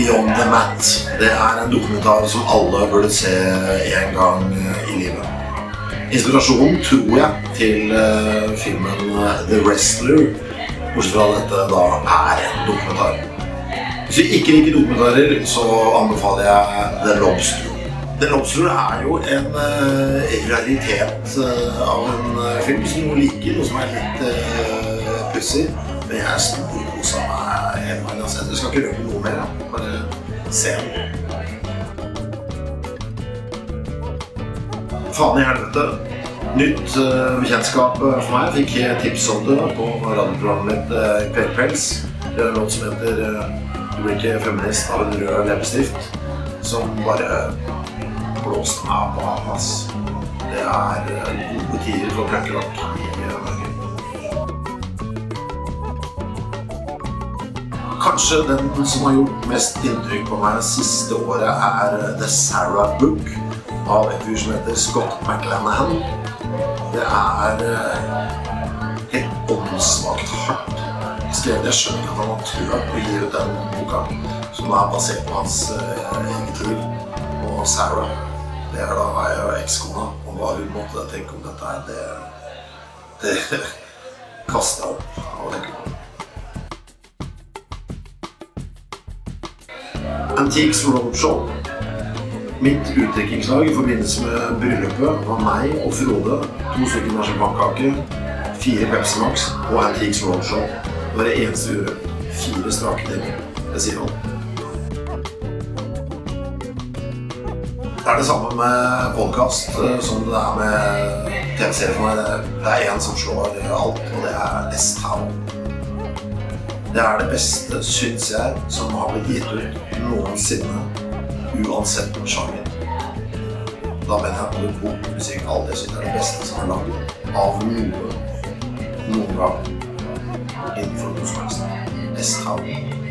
Beyond the Mat. Det en dokumentar som alle burde se en gang i livet. Inspirasjonen, tror jeg, til filmen The Wrestler, bortsett fra at dette da en dokumentar. Hvis vi ikke liker dokumentarer, så anbefaler jeg The Lobster. The Lobster jo en raritet av en film som noen liker, noe som litt pussig. Men jeg storkoset meg hele veien. Jeg skal ikke røpe noe mer, bare se den. Faen i helvete. Nytt bekjentskap for meg. Jeg fikk tips om det på radioprogrammet mitt Kveldpels. Det en låt som heter Du blir ikke feminist av en rød leppestift, som bare blåste meg på hans. Det gode tider for prankerock i Norge. Kanskje den som har gjort mest inntrykk på meg siste året The Sarah Book av en fyr som heter Scott McClanahan. Det helt åndssvakt hardt skrevet. Jeg skjønner at han har tørt å gi ut den boka, som basert på hans eget liv. Og Sarah, det da jo ekskona, og hva hun måtte tenke om dette det kastet jeg opp av å tenke på. Antiques Roadshow. Mitt utdrikningslag i forbindelse med bryllupet var meg og Frode, 2 stykker marsipankake, 4 Pepsi Max og Antiques Roadshow. Det var det eneste vi gjorde. 4 strake timer. Det sier han. Det det samme med podcast som det med TV-serier for meg. Det en som slår alt, og det S-Town. Det det beste, synes jeg, som har blitt gitt ut noensinne, uansett sjanger. Da mener jeg både bok, musikk, alt det synes jeg det beste som laget av noen gang innenfor noe som helst. S-Town.